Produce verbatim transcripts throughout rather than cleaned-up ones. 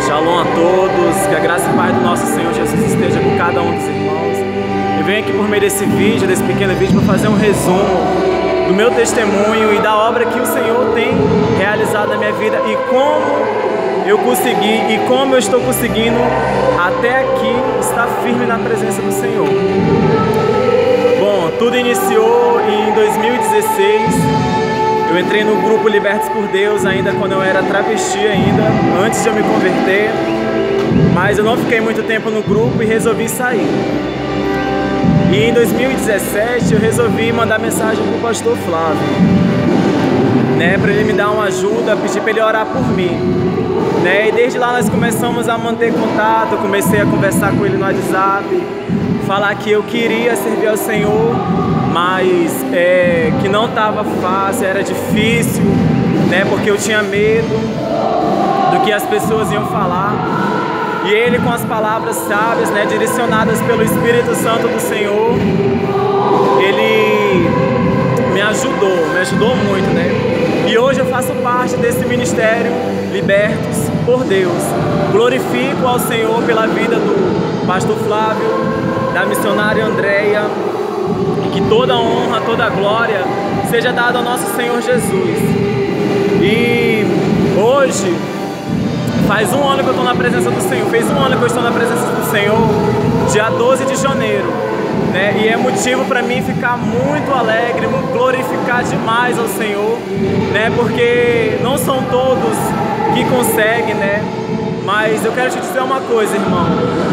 Shalom a todos, que a graça e paz do nosso Senhor Jesus esteja com cada um dos irmãos. Eu venho aqui por meio desse vídeo, desse pequeno vídeo, para fazer um resumo do meu testemunho e da obra que o Senhor tem realizado na minha vida e como eu consegui e como eu estou conseguindo até aqui estar firme na presença do Senhor. Bom, tudo iniciou em dois mil e dezesseis. Eu entrei no grupo Libertos por Deus ainda quando eu era travesti ainda, antes de eu me converter. Mas eu não fiquei muito tempo no grupo e resolvi sair. E em dois mil e dezessete eu resolvi mandar mensagem para o pastor Flávio, né, para ele me dar uma ajuda, pedir para ele orar por mim. Né, e desde lá nós começamos a manter contato, eu comecei a conversar com ele no WhatsApp, falar que eu queria servir ao Senhor, mas é, que não estava fácil, era difícil, né, porque eu tinha medo do que as pessoas iam falar. E ele, com as palavras sábias, né, direcionadas pelo Espírito Santo do Senhor, ele me ajudou, me ajudou muito, né? E hoje eu faço parte desse ministério Libertos por Deus. Glorifico ao Senhor pela vida do pastor Flávio, da missionária Andréia, e que toda honra, toda glória seja dada ao nosso Senhor Jesus. E hoje faz um ano que eu estou na presença do Senhor, fez um ano que eu estou na presença do Senhor, dia doze de janeiro, né? E é motivo para mim ficar muito alegre, glorificar demais ao Senhor, né? Porque não são todos que conseguem, né? Mas eu quero te dizer uma coisa, irmão.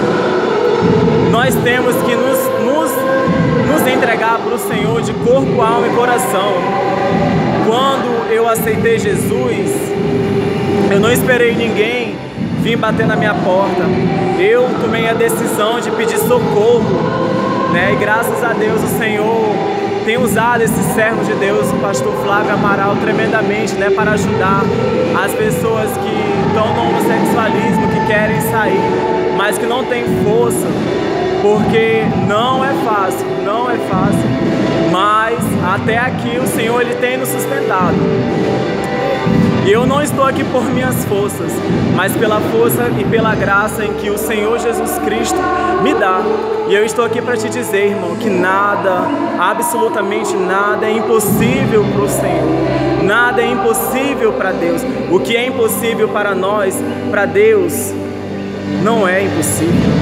Nós temos que nos, nos, nos entregar para o Senhor de corpo, alma e coração. Quando eu aceitei Jesus, eu não esperei ninguém vir bater na minha porta. Eu tomei a decisão de pedir socorro, né? E graças a Deus o Senhor tem usado esse servo de Deus, o pastor Flávio Amaral, tremendamente, né, para ajudar as pessoas que estão no homossexualismo, que querem sair, mas que não têm força, porque não é fácil, não é fácil, mas até aqui o Senhor ele tem nos sustentado. E eu não estou aqui por minhas forças, mas pela força e pela graça em que o Senhor Jesus Cristo me dá. E eu estou aqui para te dizer, irmão, que nada, absolutamente nada é impossível para o Senhor. Nada é impossível para Deus. O que é impossível para nós, para Deus, não é impossível.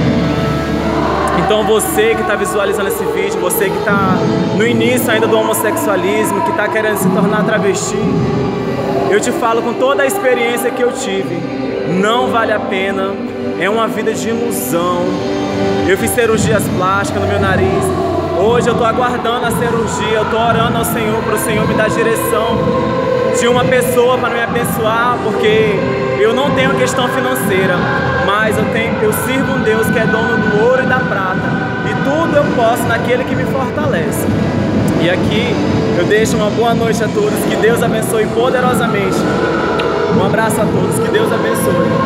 Então você que está visualizando esse vídeo, você que está no início ainda do homossexualismo, que está querendo se tornar travesti, eu te falo com toda a experiência que eu tive, não vale a pena, é uma vida de ilusão. Eu fiz cirurgias plásticas no meu nariz, hoje eu estou aguardando a cirurgia, eu estou orando ao Senhor para o Senhor me dar direção de uma pessoa para me abençoar, porque eu não tenho questão financeira, mas eu, tenho, eu sirvo um Deus que é dono do ouro e da prata, e tudo eu posso naquele que me fortalece. E aqui eu deixo uma boa noite a todos, que Deus abençoe poderosamente. Um abraço a todos, que Deus abençoe.